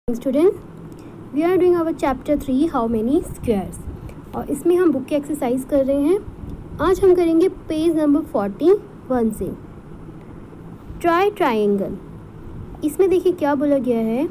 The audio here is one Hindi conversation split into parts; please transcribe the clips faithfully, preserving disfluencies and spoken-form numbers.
Student, we are doing our chapter three how many squares और इसमें हम बुक की एक्सरसाइज कर रहे हैं। आज हम करेंगे पेज नंबर फोर्टी वन से ट्राई ट्राइंगल। इसमें देखिए क्या बोला गया है,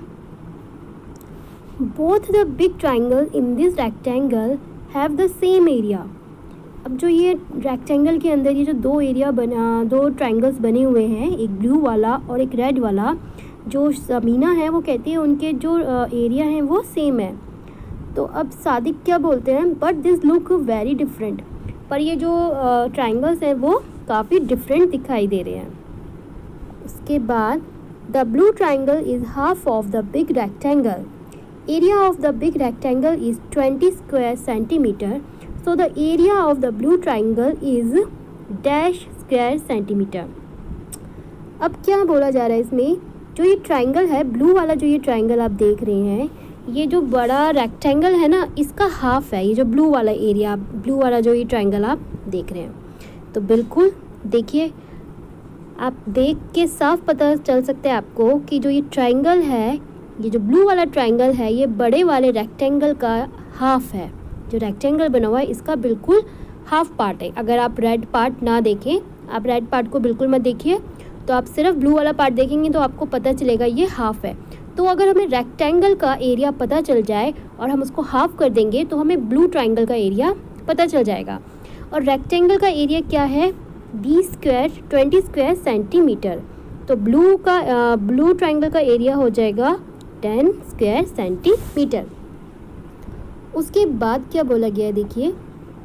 both the big triangle in this rectangle have the same area. अब जो ये रेक्टेंगल के अंदर ये जो दो एरिया बना दो ट्राइंगल्स बने हुए हैं, एक ब्लू वाला और एक रेड वाला, जो समीना है वो कहती है उनके जो एरिया हैं वो सेम है। तो अब सादिक क्या बोलते हैं, but this look very different, पर ये जो ट्राइंगल्स हैं वो काफ़ी डिफरेंट दिखाई दे रहे हैं। उसके बाद the blue triangle is half of the big rectangle, area of the big rectangle is twenty square centimetre, so the area of the blue triangle is dash square centimetre. अब क्या बोला जा रहा है इसमें, जो ये ट्राइंगल है ब्लू वाला, जो ये ट्राइंगल आप देख रहे हैं, ये जो बड़ा रेक्टेंगल है ना, इसका हाफ है ये जो ब्लू वाला एरिया, ब्लू वाला जो ये ट्राइंगल आप देख रहे हैं। तो बिल्कुल देखिए, आप देख के साफ पता चल सकता है आपको कि जो ये ट्राइंगल है, ये जो ब्लू वाला ट्राइंगल है, ये बड़े वाले रेक्टेंगल का हाफ है। जो रेक्टेंगल बना हुआ है इसका बिल्कुल हाफ पार्ट है। अगर आप रेड पार्ट ना देखें, आप रेड पार्ट को बिल्कुल मत देखिए, तो आप सिर्फ ब्लू वाला पार्ट देखेंगे तो आपको पता चलेगा ये हाफ है। तो अगर हमें रेक्टेंगल का एरिया पता चल जाए और हम उसको हाफ कर देंगे तो हमें ब्लू ट्राइंगल का एरिया पता चल जाएगा। और रेक्टेंगल का एरिया क्या है, be square twenty square centimetre. तो ब्लू का आ, ब्लू ट्राइंगल का एरिया हो जाएगा टेन स्क्वायर सेंटीमीटर। उसके बाद क्या बोला गया है, देखिए,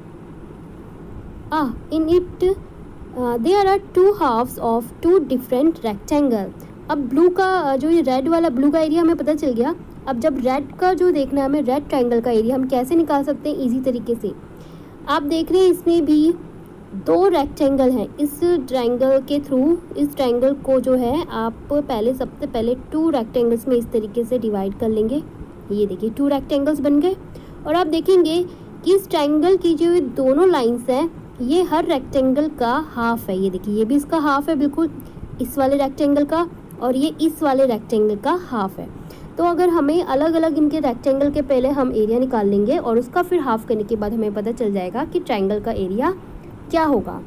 ah in it there are two halves of two different rectangle. अब ब्लू का जो ये रेड वाला ब्लू का एरिया हमें पता चल गया। अब जब रेड का जो देखना है हमें, रेड ट्राइंगल का एरिया हम कैसे निकाल सकते हैं इजी तरीके से। आप देख रहे हैं इसमें भी दो रेक्टेंगल हैं। इस ट्राइंगल के थ्रू इस ट्राइंगल को जो है आप पहले सबसे पहले टू रेक्टेंगल्स में इस तरीके से डिवाइड कर लेंगे। ये देखिए टू रेक्टेंगल्स बन गए। और आप देखेंगे कि इस ट्राइंगल की जो दोनों लाइन्स हैं, ये हर रेक्टेंगल का हाफ है। ये देखिए, ये भी इसका हाफ है बिल्कुल इस वाले रेक्टेंगल का, और ये इस वाले रेक्टेंगल का हाफ है। तो अगर हमें अलग अलग इनके रेक्टेंगल के पहले हम एरिया निकाल लेंगे और उसका फिर हाफ करने के बाद हमें पता चल जाएगा कि ट्राइंगल का एरिया क्या होगा।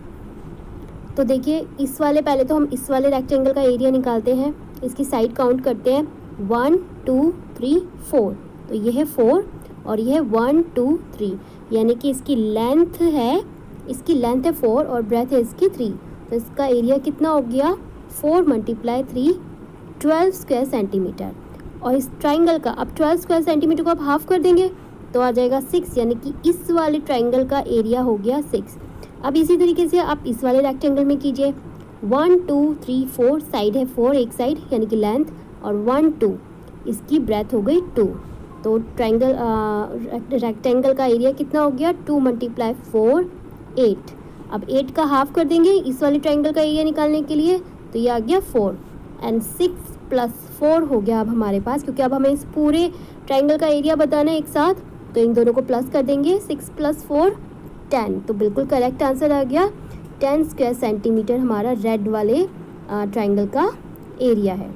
तो देखिए, इस वाले पहले तो हम इस वाले रेक्टेंगल का एरिया निकालते हैं, इसकी साइड काउंट करते हैं, वन टू थ्री फोर। तो ये है फोर और ये है वन टू थ्री, यानी कि इसकी लेंथ है इसकी लेंथ है फोर और ब्रेथ है इसकी थ्री। तो इसका एरिया कितना हो गया, four multiply three, twelve square centimetre. और इस ट्राइंगल का अब ट्वेल्व स्क्वायर सेंटीमीटर को आप हाफ कर देंगे तो आ जाएगा सिक्स, यानी कि इस वाले ट्राइंगल का एरिया हो गया सिक्स। अब इसी तरीके से आप इस वाले रेक्टेंगल में कीजिए, one two three four, side है फोर एक साइड यानी कि लेंथ, और वन टू इसकी ब्रेथ हो गई टू। तो ट्राइंगल रेक्टेंगल का एरिया कितना हो गया, टू मल्टीप्लाई फोर, एट। अब एट का हाफ कर देंगे इस वाले ट्राइंगल का एरिया निकालने के लिए, तो ये आ गया four, and six plus four हो गया अब हमारे पास, क्योंकि अब हमें इस पूरे ट्राइंगल का एरिया बताना है एक साथ, तो इन दोनों को प्लस कर देंगे, सिक्स प्लस फोर टेन। तो बिल्कुल करेक्ट आंसर आ गया, टेन स्क्वायर सेंटीमीटर हमारा रेड वाले ट्राइंगल का एरिया है।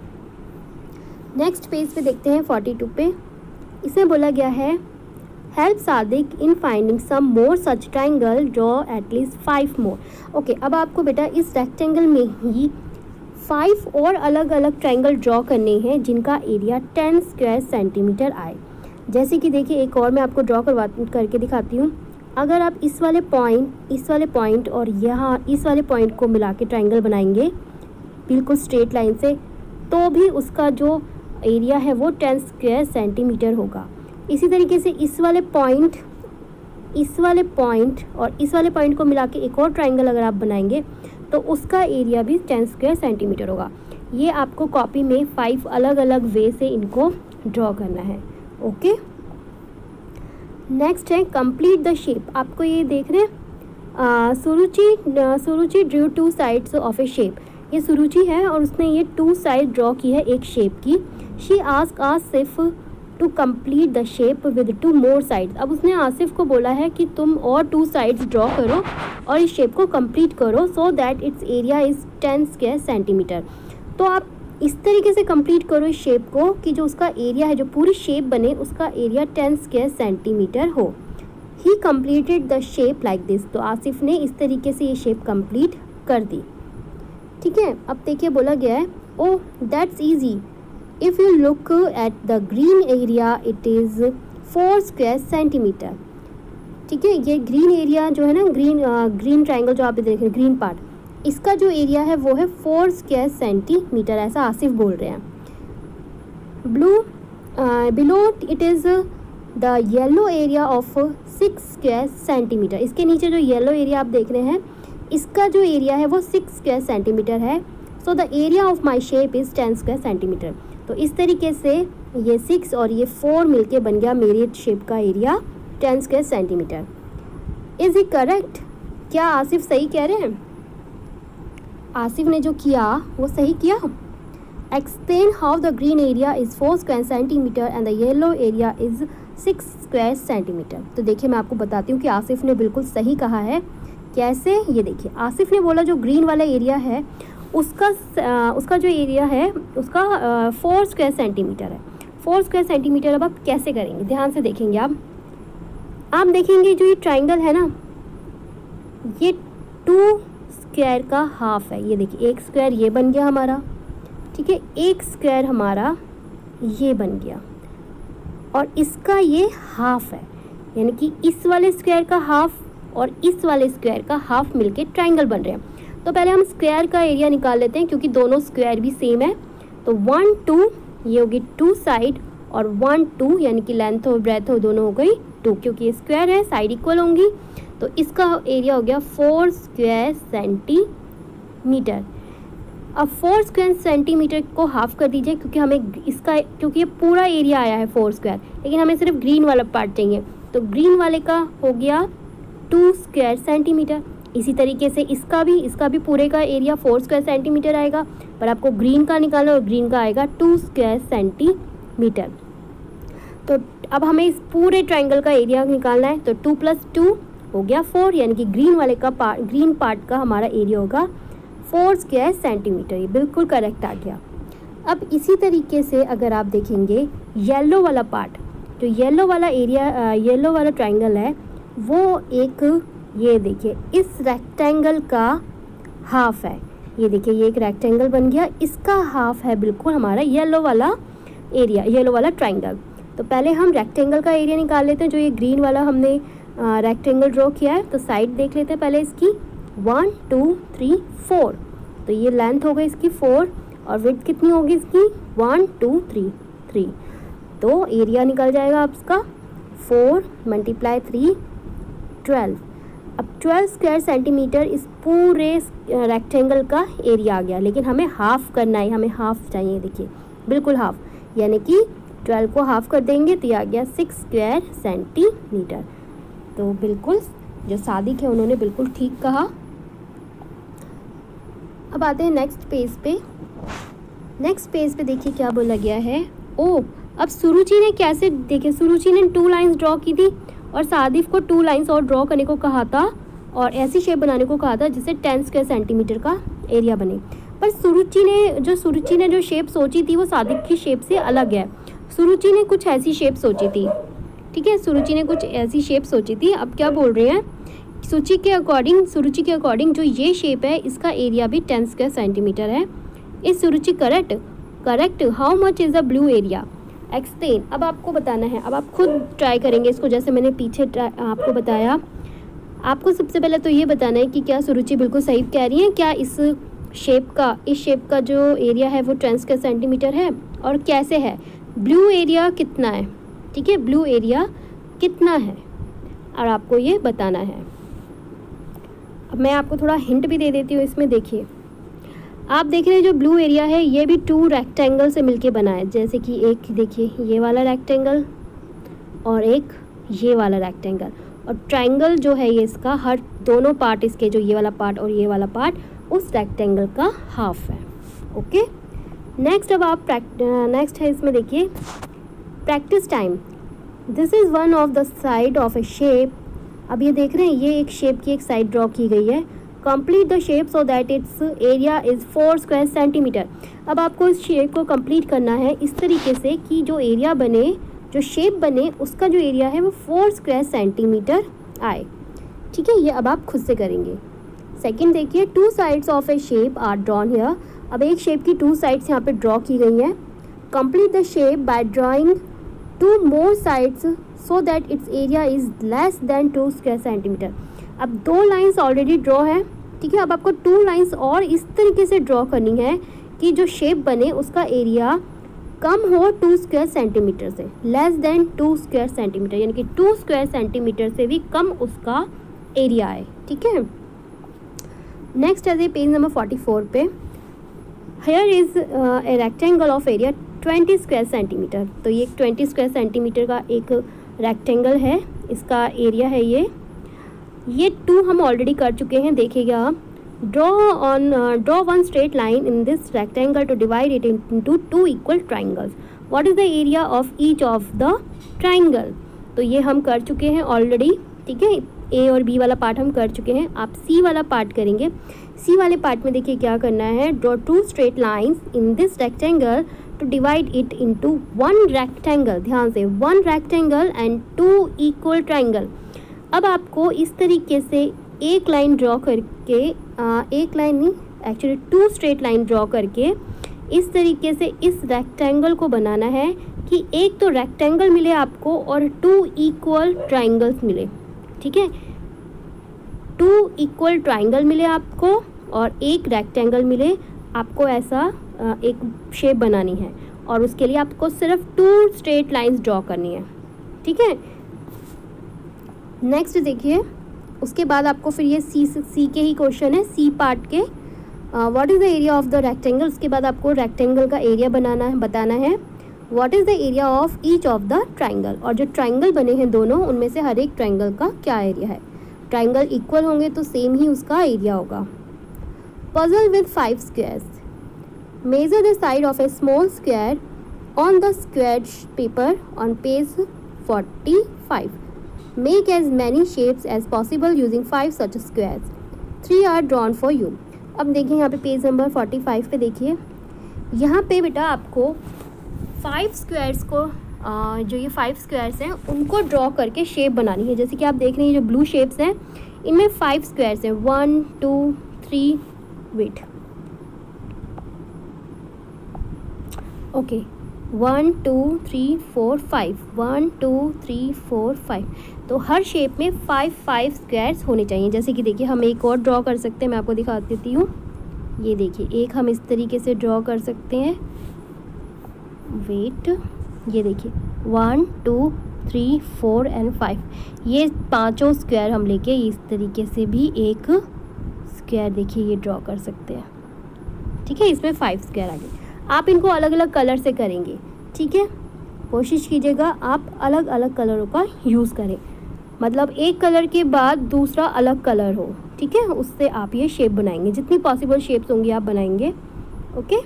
नेक्स्ट पेज पे देखते हैं फोर्टी टू पे। इसमें बोला गया है, help Sadiq in finding some more such triangle, draw at least five more. Okay, अब आपको बेटा इस रेक्टेंगल में ही फाइव और अलग अलग ट्राइंगल ड्रॉ करने हैं जिनका एरिया टेन स्क्वायर सेंटीमीटर आए। जैसे कि देखिए, एक और मैं आपको ड्रॉ करवा करके दिखाती हूँ। अगर आप इस वाले पॉइंट इस वाले पॉइंट और यहाँ इस वाले पॉइंट को मिला के ट्राइंगल बनाएंगे बिल्कुल स्ट्रेट लाइन से, तो भी उसका जो एरिया है वो टेन स्क्वायर सेंटीमीटर होगा। इसी तरीके से इस वाले पॉइंट इस वाले पॉइंट और इस वाले पॉइंट को मिला के एक और ट्राइंगल अगर आप बनाएंगे तो उसका एरिया भी टेन स्क्वायर सेंटीमीटर होगा। ये आपको कॉपी में फाइव अलग अलग वे से इनको ड्रॉ करना है। ओके, नेक्स्ट है कंप्लीट द शेप। आपको ये देख रहे हैं, Suruchi Suruchi drew two sides of a shape. ये सुरुचि है और उसने ये टू साइड ड्रॉ की है एक शेप की। She ask Asif to complete the shape with two more sides. अब उसने आसिफ को बोला है कि तुम और टू साइड्स ड्रॉ करो और इस शेप को कंप्लीट करो, so that its area is ten square centimetre. तो आप इस तरीके से कंप्लीट करो इस शेप को कि जो उसका एरिया है, जो पूरी शेप बने, उसका एरिया टेन स्क्वायर सेंटीमीटर हो। He completed the shape like this. तो आसिफ ने इस तरीके से ये शेप कंप्लीट कर दी। ठीक है, अब देखिए बोला गया है oh that's easy if you look at the green area it is four square centimetre. ठीक है, ये ग्रीन एरिया जो है ना, ग्रीन ग्रीन ट्राइंगल जो आप देख रहे हैं, ग्रीन पार्ट, इसका जो एरिया है वो है फोर स्क्वायर सेंटीमीटर, ऐसा आसिफ बोल रहे हैं। Blue below it is the yellow area of six square centimetre. इसके नीचे जो येलो एरिया आप देख रहे हैं, इसका जो एरिया है वो सिक्स स्क्वायर सेंटीमीटर है। So the area of my shape is ten square centimetre. तो इस तरीके से ये सिक्स और ये फोर मिलके बन गया मेरी शेप का area ten square centimetre. Is he correct? क्या आसिफ सही कह रहे हैं? आसिफ ने जो किया वो सही किया। Explain how the green area is four square centimetre and the yellow area is six square centimetre. तो देखिए मैं आपको बताती हूँ कि आसिफ ने बिल्कुल सही कहा है। कैसे? ये देखिए, आसिफ ने बोला जो ग्रीन वाला एरिया है उसका आ, उसका जो एरिया है उसका फोर स्क्वायर सेंटीमीटर है। फोर स्क्वायर सेंटीमीटर अब आप कैसे करेंगे, ध्यान से देखेंगे आप आप देखेंगे जो ये ट्राइंगल है ना, ये टू स्क्वायर का हाफ है। ये देखिए, एक स्क्वायर ये बन गया हमारा, ठीक है, एक स्क्वायर हमारा ये बन गया, और इसका ये हाफ है, यानी कि इस वाले स्क्वायर का हाफ और इस वाले स्क्वायर का हाफ मिलके ट्राइंगल बन रहे हैं। तो पहले हम स्क्वायर का एरिया निकाल लेते हैं, क्योंकि दोनों स्क्वायर भी सेम है। तो वन टू ये होगी टू साइड, और वन टू यानी कि लेंथ और ब्रेथ हो दोनों हो गई टू, क्योंकि ये स्क्वायर है, साइड इक्वल होंगी। तो इसका एरिया हो गया फोर स्क्वायर सेंटीमीटर। अब फोर स्क्वायर सेंटीमीटर को हाफ कर दीजिए, क्योंकि हमें इसका क्योंकि ये पूरा एरिया आया है फोर स्क्वायर, लेकिन हमें सिर्फ ग्रीन वाला पार्ट चाहिए। तो ग्रीन वाले का हो गया टू स्क्वायर सेंटीमीटर। इसी तरीके से इसका भी इसका भी पूरे का एरिया फोर स्क्वायर सेंटीमीटर आएगा, पर आपको ग्रीन का निकालना और ग्रीन का आएगा टू स्क्वायर सेंटीमीटर। तो अब हमें इस पूरे ट्राइंगल का एरिया निकालना है। तो टू प्लस टू हो गया फोर, यानी कि ग्रीन वाले का पार्ट ग्रीन पार्ट का हमारा एरिया होगा फोर स्क्वायर सेंटीमीटर। ये बिल्कुल करेक्ट आ गया। अब इसी तरीके से अगर आप देखेंगे येलो वाला पार्ट, जो येलो वाला एरिया येलो वाला ट्राइंगल है, वो एक ये देखिए इस रेक्टेंगल का हाफ है। ये देखिए ये एक रेक्टेंगल बन गया, इसका हाफ है बिल्कुल हमारा येलो वाला एरिया, येलो वाला ट्राइंगल। तो पहले हम रेक्टेंगल का एरिया निकाल लेते हैं, जो ये ग्रीन वाला हमने रेक्टेंगल ड्रॉ किया है। तो साइड देख लेते हैं पहले इसकी, वन टू थ्री फोर। तो ये लेंथ हो गई इसकी फोर, और विड्थ कितनी होगी इसकी, वन टू थ्री थ्री। तो एरिया निकल जाएगा आप इसका फोर मल्टीप्लाई थ्री ट्वेल्व। अब ट्वेल्व स्क्वायर सेंटीमीटर इस पूरे रेक्टेंगल का एरिया आ गया, लेकिन हमें हाफ करना है, हमें हाफ चाहिए। देखिए बिल्कुल हाफ, यानी कि ट्वेल्व को हाफ कर देंगे तो ये आ गया सिक्स स्क्वायर सेंटीमीटर। तो बिल्कुल जो सादिक है उन्होंने बिल्कुल ठीक कहा। अब आते हैं नेक्स्ट पेज पे। नेक्स्ट पेज पे देखिए क्या बोला गया है। ओ अब सुरुचि ने कैसे, देखिए सुरुचि ने टू लाइंस ड्रॉ की थी और सादिफ को टू लाइंस और ड्रॉ करने को कहा था, और ऐसी शेप बनाने को कहा था जिससे टेन स्क्वायर सेंटीमीटर का एरिया बने। पर सुरुचि ने जो सुरुचि ने जो शेप सोची थी वो सादिक की शेप से अलग है। सुरुचि ने कुछ ऐसी शेप सोची थी, ठीक है, सुरुचि ने कुछ ऐसी शेप सोची थी। अब क्या बोल रहे हैं, सुरुचि के अकॉर्डिंग सुरुचि के अकॉर्डिंग जो ये शेप है इसका एरिया भी टेन स्क्वायर सेंटीमीटर है। इस Suruchi correct correct how much is the blue area explain. अब आपको बताना है, अब आप खुद ट्राई करेंगे इसको, जैसे मैंने पीछे आपको बताया। आपको सबसे पहले तो ये बताना है कि क्या सुरुचि बिल्कुल सही कह रही है, क्या इस शेप का इस शेप का जो एरिया है वो टेन स्क्वायर सेंटीमीटर है, और कैसे है, ब्लू एरिया कितना है, ठीक है, ब्लू एरिया कितना है, और आपको ये बताना है। अब मैं आपको थोड़ा हिंट भी दे देती हूँ इसमें। देखिए आप देख रहे हैं जो ब्लू एरिया है ये भी टू रेक्टेंगल से मिलके बना है, जैसे कि एक देखिए ये वाला रेक्टेंगल और एक ये वाला रेक्टेंगल, और ट्रायंगल जो है ये इसका हर दोनों पार्ट, इसके जो ये वाला पार्ट और ये वाला पार्ट उस रेक्टेंगल का हाफ है। ओके नेक्स्ट, अब आप नेक्स्ट है इसमें देखिए practice time. This is one of the side of a shape. अब ये देख रहे हैं ये एक शेप की एक साइड ड्रॉ की गई है। Complete the shape so that its area is four square centimetre. अब आपको इस शेप को कंप्लीट करना है इस तरीके से कि जो एरिया बने, जो शेप बने, उसका जो एरिया है वो फोर स्क्वायर सेंटीमीटर आए। ठीक है, ये अब आप खुद से करेंगे। सेकंड देखिए, two sides of a shape are drawn here. अब एक शेप की टू साइड्स यहाँ पे ड्रॉ की गई हैं। Complete the shape by drawing two more sides so that its area is less than two square centimetre. अब दो लाइंस ऑलरेडी ड्रॉ है, ठीक है। अब आपको टू लाइंस और इस तरीके से ड्रॉ करनी है कि जो शेप बने उसका एरिया कम हो टू स्क्वायर सेंटीमीटर से, less than two square centimeter, यानी कि टू स्क्वायर सेंटीमीटर से भी कम उसका एरिया है। ठीक है, नेक्स्ट है पेज नंबर फोर्टी फोर पे, here is a rectangle of area twenty square centimetre. तो ये ट्वेंटी स्क्वायर सेंटीमीटर का एक रेक्टेंगल है, इसका एरिया है ये ये टू हम ऑलरेडी कर चुके हैं, देखिएगा आप। Draw on draw one straight line in this rectangle to divide it into two equal triangles. What is the area of each of the triangle. तो ये हम कर चुके हैं ऑलरेडी, ठीक है। ए और बी वाला पार्ट हम कर चुके हैं, आप सी वाला पार्ट करेंगे। सी वाले पार्ट में देखिए क्या करना है, draw two straight lines in this rectangle to divide it into one rectangle. ध्यान से, one rectangle and two equal triangle. अब आपको इस तरीके से एक लाइन ड्रॉ करके, आ, एक लाइन नहीं actually two straight line draw करके इस तरीके से इस रेक्टेंगल को बनाना है कि एक तो रेक्टेंगल मिले आपको और टू इक्वल ट्राइंगल्स मिले। ठीक है, टू इक्वल ट्राइंगल मिले आपको और एक रेक्टेंगल मिले, आपको ऐसा एक शेप बनानी है और उसके लिए आपको सिर्फ टू स्ट्रेट लाइंस ड्रॉ करनी है। ठीक है, नेक्स्ट देखिए, उसके बाद आपको फिर ये सी सी के ही क्वेश्चन है, सी पार्ट के। What is the area of the rectangle. उसके बाद आपको रेक्टेंगल का एरिया बनाना है, बताना है। What is the area of each of the triangle. और जो ट्राइंगल बने हैं दोनों, उनमें से हर एक ट्राइंगल का क्या एरिया है। ट्राइंगल इक्वल होंगे तो सेम ही उसका एरिया होगा। Puzzle with five squares. Measure the side of a small square on the squared paper on page forty five. Make as many shapes as possible using five such squares. Three are drawn for you. अब देखिए यहाँ पे पेज नंबर फोर्टी फाइव पे देखिए, यहाँ पे बेटा आपको फाइव स्क्वायर्स को आ, जो ये फाइव स्क्वायर्स हैं उनको ड्रॉ करके शेप बनानी है। जैसे कि आप देख रहे हैं जो ब्लू शेप्स हैं इनमें फाइव स्क्वायर्स हैं, one two three wait okay one two three four five, one two three four five. तो हर शेप में फाइव फाइव स्क्वायर्स होने चाहिए। जैसे कि देखिए हम एक और ड्रॉ कर सकते हैं, मैं आपको दिखा देती हूँ। ये देखिए एक हम इस तरीके से ड्रॉ कर सकते हैं, वेट, ये देखिए one two three four and five, ये पांचों स्क्वायर हम लेके इस तरीके से भी एक स्क्वायर देखिए ये ड्रॉ कर सकते हैं। ठीक है, इसमें फाइव स्क्वायर आ गए। आप इनको अलग अलग कलर से करेंगे। ठीक है, कोशिश कीजिएगा आप अलग अलग कलरों का यूज़ करें, मतलब एक कलर के बाद दूसरा अलग कलर हो। ठीक है, उससे आप ये शेप बनाएंगे, जितनी पॉसिबल शेप्स होंगी आप बनाएंगे। ओके,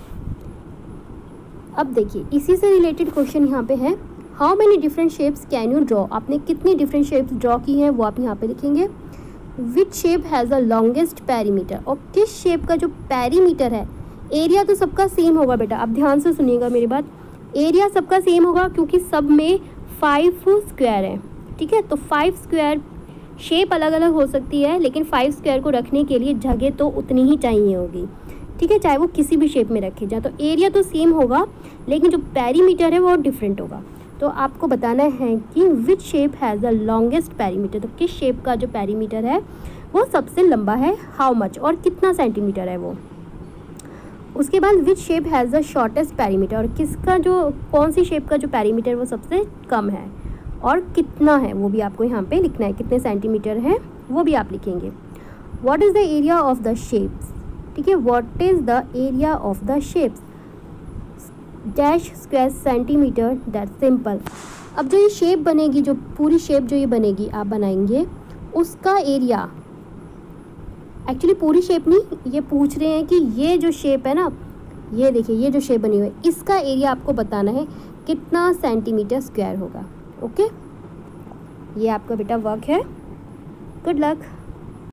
अब देखिए इसी से रिलेटेड क्वेश्चन यहाँ पे है, how many different shapes can you draw. आपने कितनी डिफरेंट शेप्स ड्रॉ की हैं वो आप यहाँ पे लिखेंगे। Which shape has the longest perimeter. और किस शेप का जो पेरीमीटर है, एरिया तो सबका सेम होगा बेटा, आप ध्यान से सुनिएगा मेरी बात, एरिया सबका सेम होगा क्योंकि सब में फाइव स्क्वायर है। ठीक है, तो फाइव स्क्वायर, शेप अलग अलग हो सकती है लेकिन फाइव स्क्वायर को रखने के लिए जगह तो उतनी ही चाहिए होगी। ठीक है, चाहे वो किसी भी शेप में रखे जाए, तो एरिया तो सेम होगा लेकिन जो पेरीमीटर है वो डिफरेंट होगा। तो आपको बताना है कि which shape has the longest perimeter. तो किस शेप का जो पेरीमीटर है वो सबसे लंबा है, हाउ मच, और कितना सेंटीमीटर है वो। उसके बाद which shape has the shortest perimeter, और किसका जो कौन सी शेप का जो पेरीमीटर वो सबसे कम है और कितना है वो भी आपको यहाँ पे लिखना है, कितने सेंटीमीटर है वो भी आप लिखेंगे। What is the area of the shapes. ठीक है, what is the area of the shapes, dash square centimeter, that simple. अब जो ये शेप बनेगी, जो पूरी शेप जो ये बनेगी आप बनाएंगे, उसका एरिया, एक्चुअली पूरी शेप नहीं, ये पूछ रहे हैं कि ये जो शेप है ना, ये देखिए ये जो शेप बनी हुई है, इसका एरिया आपको बताना है कितना सेंटीमीटर स्क्वायर होगा। ओके, ये आपका बेटा वर्क है। Good luck.